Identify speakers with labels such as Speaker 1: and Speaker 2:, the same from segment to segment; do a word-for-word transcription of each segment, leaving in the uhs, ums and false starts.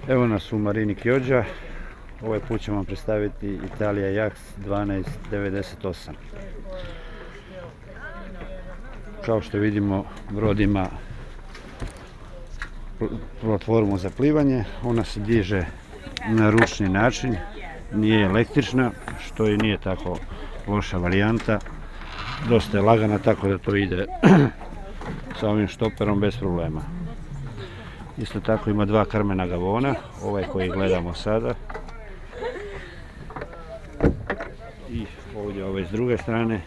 Speaker 1: Evo nas u marini Chioggia. Ovaj put ćemo vam predstaviti Italia Yachts dvanaest devedeset osam. Kao što vidimo, brod ima platformu za plivanje. Ona se diže na ručni način, nije električna, što i nije tako loša varijanta. Dosta je lagana, tako da to ide sa ovim štoperom bez problema. Isto tako ima dva krmena gavona, ovaj koji gledamo sada. I ovdje ovaj s druge strane.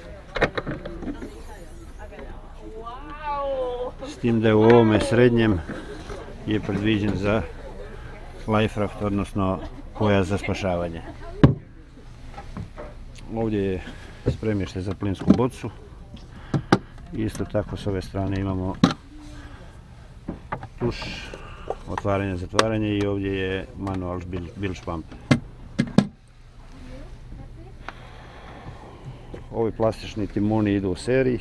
Speaker 1: S tim da je u ovome srednjem je predviđen za life raft, odnosno pojas za spašavanje. Ovdje je spremište za plinsku bocu. Isto tako s ove strane imamo tuš, otvaranje, zatvaranje i ovdje je manual bilge pump. Ovi plastični timoni idu u seriji.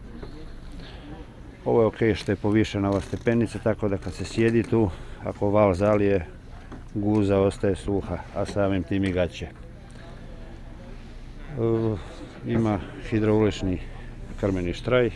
Speaker 1: Ovo je ok što je povišena ova stepenica, tako da kad se sjedi tu, ako val zalije, guza ostaje suha, a samim tim i gaće. Uh, ima hidraulični krmeni štraj.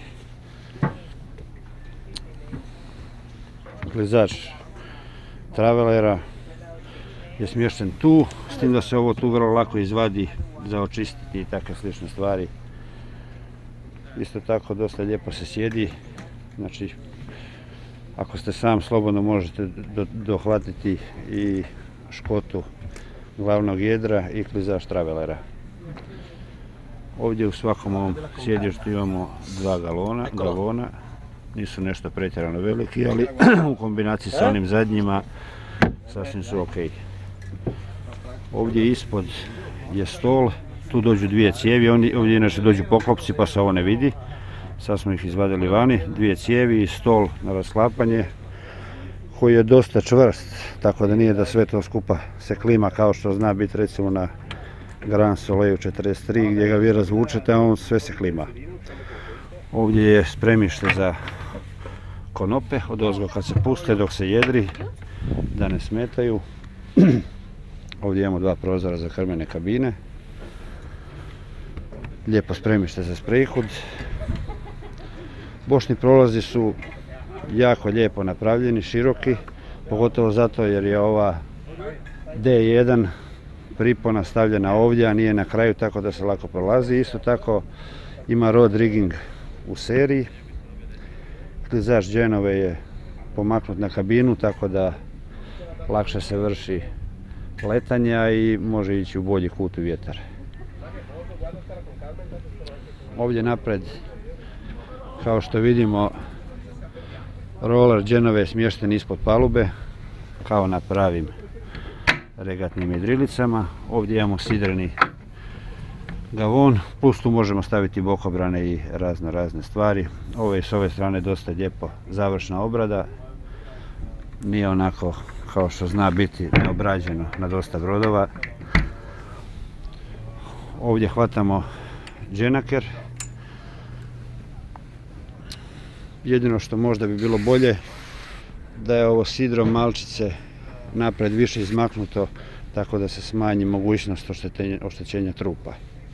Speaker 1: Klizač travelera je smješten tu, s tim da se ovo tu vrlo lako izvadi za očistiti i takve slične stvari. Isto tako dosta lijepo se sjedi, znači ako ste sam, slobodno možete do, dohvatiti i škotu glavnog jedra i klizač travelera. Ovdje u svakom ovom sjedištu imamo dva galona, galona. Nisu nešto pretjerano veliki, ali u kombinaciji sa onim zadnjima sasvim su ok. Ovdje ispod je stol, tu dođu dvije cijevi, ovdje inače dođu poklopci pa se ovo ne vidi. Sad smo ih izvadili vani, dvije cijevi i stol na rasklapanje koji je dosta čvrst, tako da nije da sve to skupa se klima kao što zna biti recimo na Grand Soleil četrdeset tri gdje ga vi razvučete, a on sve se klima. Ovdje je spremište za konope, odozgo kad se puste dok se jedri, da ne smetaju. Ovdje imamo dva prozora za krmene kabine. Lijepo spremište za sprejhud. Bočni prolazi su jako lijepo napravljeni, široki, pogotovo zato jer je ova D jedan pripona stavljena ovdje, a nije na kraju, tako da se lako prolazi. Isto tako ima rod rigging u seriji. Klizač Genove je pomaknut na kabinu, tako da lakše se vrši letanja i može ići u bolji kut u vjetar. Ovdje napred, kao što vidimo, roller Genove je smješten ispod palube, kao na pravim regatnim jedrilicama. Ovdje imamo sidreni gavon, plus tu možemo staviti bokobrane i razne razne stvari. Ovo je s ove strane dosta lijepo završna obrada. Nije onako kao što zna biti neobrađeno na dosta brodova. Ovdje hvatamo dženaker. Jedino što možda bi bilo bolje da je ovo sidro malčice napred više izmaknuto, tako da se smanji mogućnost oštećenja trupa.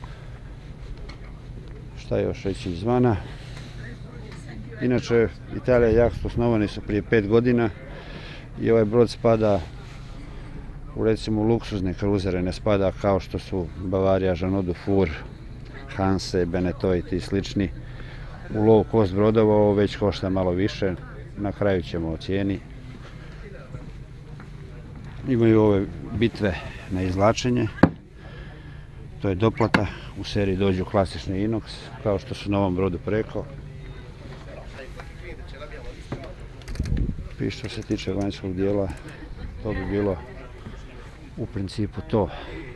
Speaker 1: Šta još reći izvana? Inače, Italia Yachts osnovani su prije pet godina i ovaj brod spada u recimo luksuzne kruzere, ne spada kao što su Bavaria, Jeanneau Dufour, Hanse, Beneteau i ti slični. U low cost brodova ovo već košta malo više, na kraju ćemo o cijeni. Imaju ove bitve na izvlačenje, to je doplata, u seriji dođu klasični inox, kao što su na ovom brodu preko. I što se tiče vanjskog dijela, to bi bilo u principu to.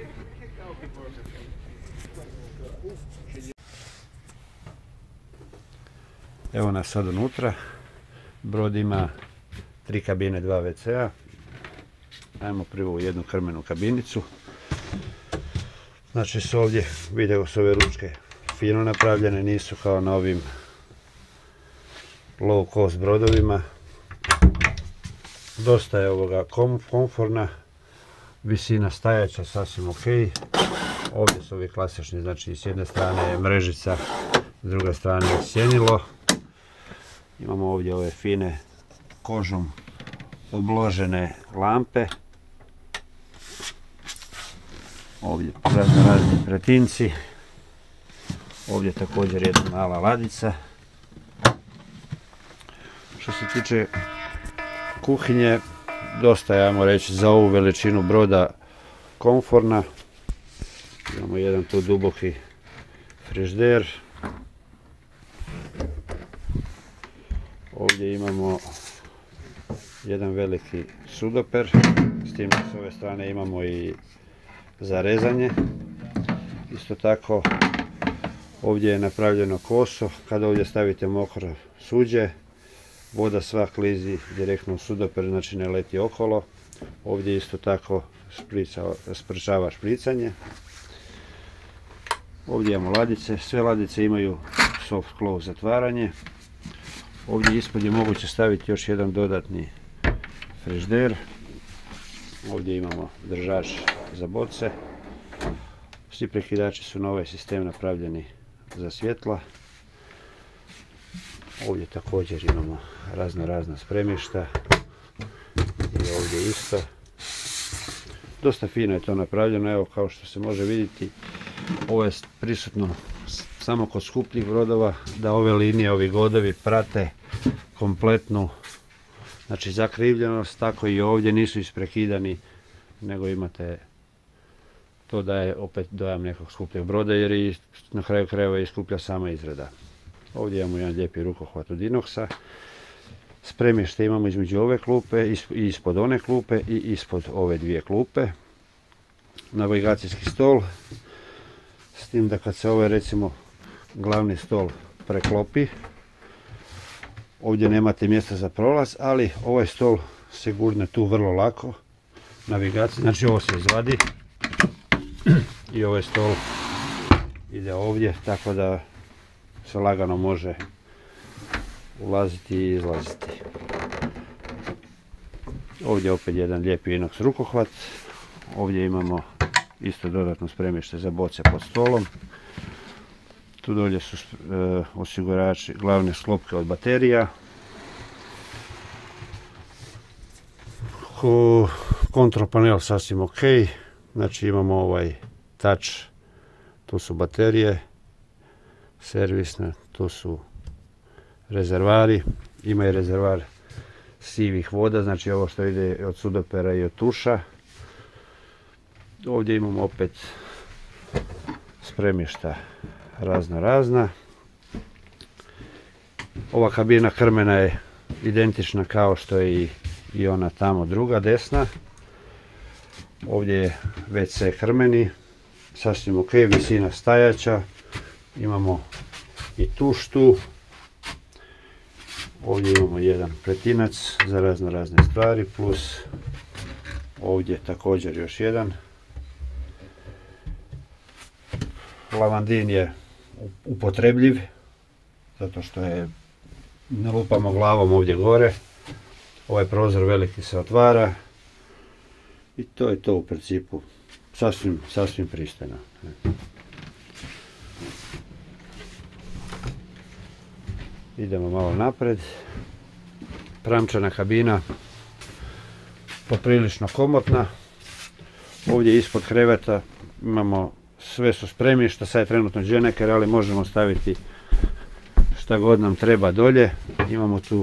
Speaker 1: Evo nas sad unutra. Brod ima tri kabine, dva ve ce a. Ajmo prvo u jednu krmenu kabinicu. Znači su ovdje, vidimo su ove ručke fino napravljene, nisu kao na ovim low cost brodovima. dosta je ovoga komforna, visina stajaća sasvim ok. Ovdje su ovi klasični, znači s jedne strane je mrežica, s druge strane je sjenilo. Imamo ovdje ove fine kožom obložene lampe. Ovdje razno razni pretinci. Ovdje također jedna mala ladica. Što se tiče kuhinje, dosta je, ajmo reći, za ovu veličinu broda komforna. Imamo jedan tu duboki frižider. Ovdje imamo jedan veliki sudoper, s tim da s ove strane imamo i za rezanje. Isto tako ovdje je napravljeno koso, kada ovdje stavite mokro suđe, voda sva klizi direktno u sudoper, znači ne leti okolo. Ovdje isto tako sprečava špricanje. Ovdje imamo ladice, sve ladice imaju soft close zatvaranje. Ovdje ispod je moguće staviti još jedan dodatni frižider. Ovdje imamo držač za boce. Svi prekidači su na ovaj sistem napravljeni za svjetla. Ovdje također imamo razno razna spremišta. I ovdje isto. Dosta fino je to napravljeno, evo kao što se može vidjeti, ovo je prisutno samo kod skupljih brodova, da ove linije, ovi godovi prate kompletnu, znači zakrivljenost, tako i ovdje nisu isprekidani, nego imate, to daje opet dojam nekog skupljeg broda, jer i na kraju krajeva iskuplja sama izrada. Ovdje imamo jedan lijepi rukohvat od inoxa. Spremište imamo između ove klupe i ispod one klupe i ispod ove dvije klupe. Navigacijski stol, s tim da kad se ovaj, recimo, glavni stol preklopi, ovdje nemate mjesta za prolaz, ali ovaj stol se gurne tu vrlo lako. Navigacija, znači ovo se izvadi i ovaj stol ide ovdje, tako da se lagano može ulaziti i izlaziti. Ovdje opet jedan lijepi inox rukohvat. Ovdje imamo isto dodatno spremište za boce pod stolom. Tu dolje su e, osigurači, glavne sklopke od baterija. Kontrol panel sasvim ok. Znači imamo ovaj touch, tu su baterije servisne, tu su rezervari, ima i rezervar sivih voda, znači ovo što ide od sudopera i od tuša. Ovdje imamo opet spremišta razno razna. Ova kabina krmena je identična kao što je i, i ona tamo druga desna. Ovdje je ve ce krmeni, sasvim ok, visina stajaća. Imamo i tuš tu. Ovdje imamo jedan pretinac za razno razne stvari, plus ovdje također još jedan. Lavandin je upotrebljiv, zato što je, ne lupamo glavom ovdje gore. Ovaj prozor veliki se otvara i to je to u principu. Sasvim, sasvim pristojno. Idemo malo napred. Pramčana kabina, poprilično komotna. Ovdje ispod kreveta imamo, sve su spremišta, sad je trenutno dženeker, ali možemo staviti šta god nam treba dolje. Imamo tu,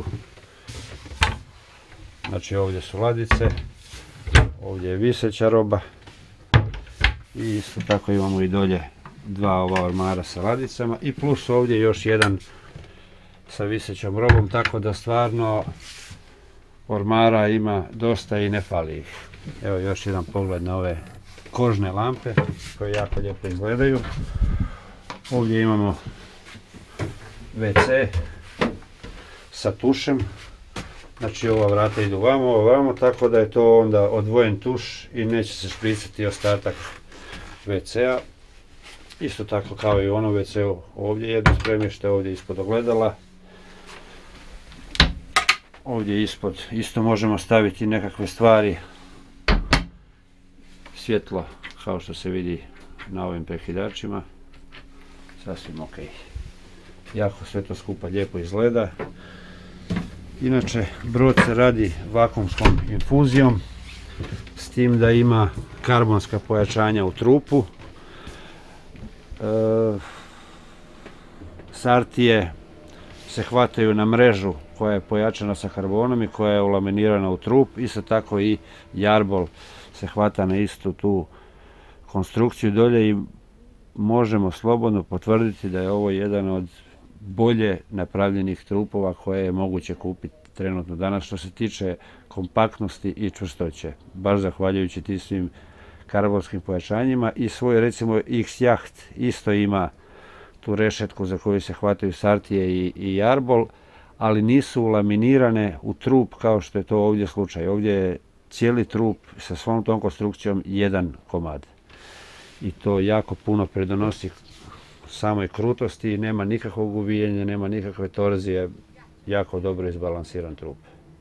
Speaker 1: znači ovdje su ladice, ovdje je viseća roba i isto tako imamo i dolje dva ova ormara sa ladicama i plus ovdje još jedan sa visećom robom, tako da stvarno ormara ima dosta i ne fali ih. Evo još jedan pogled na ove kožne lampe koje jako lijepo izgledaju. Ovdje imamo ve ce sa tušem, znači ova vrata idu vamo, ovo vamo, tako da je to onda odvojen tuš i neće se špricati ostatak ve cea. Isto tako kao i u onom ve ceu, ovdje jedno spremište, ovdje ispod ogledala. Ovdje ispod isto možemo staviti nekakve stvari, svjetlo kao što se vidi na ovim prekidačima, sasvim ok. Jako sve to skupa lijepo izgleda. Inače, brod se radi vakuumskom infuzijom, s tim da ima karbonska pojačanja u trupu. E, sartije se hvataju na mrežu koja je pojačana sa karbonom i koja je ulaminirana u trup. Isto tako i jarbol se hvata na istu tu konstrukciju dolje i možemo slobodno potvrditi da je ovo jedan od bolje napravljenih trupova koje je moguće kupiti trenutno danas što se tiče kompaktnosti i čvrstoće. Baš zahvaljujući tim svim karbonskim pojačanjima. I svoj recimo X-Yacht isto ima tu rešetku za koju se hvataju sartije i, i jarbol, ali nisu ulaminirane u trup kao što je to ovdje slučaj. Ovdje je cijeli trup sa svom tom konstrukcijom jedan komad. I to jako puno pridonosi samoj krutosti i nema nikakvog uvijenja, nema nikakve torzije, jako dobro izbalansiran trup.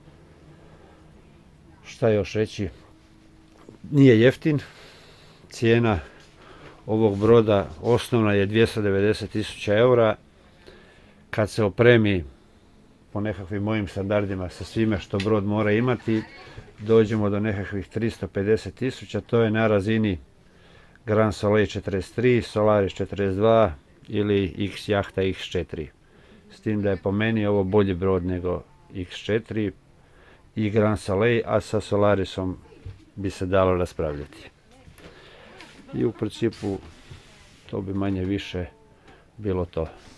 Speaker 1: Šta još reći? Nije jeftin, cijena ovog broda osnovna je dvjesto devedeset tisuća eura. Kad se opremi po nekakvim mojim standardima sa svime što brod mora imati, dođemo do nekakvih tristo pedeset tisuća, to je na razini Grand Soleil četrdeset tri, Solaris četrdeset dva ili X-Jahta X četiri. S tim da je po meni ovo bolji brod nego X četiri i Grand Soleil, a sa Solarisom bi se dalo raspravljati. I u principu to bi manje više bilo to.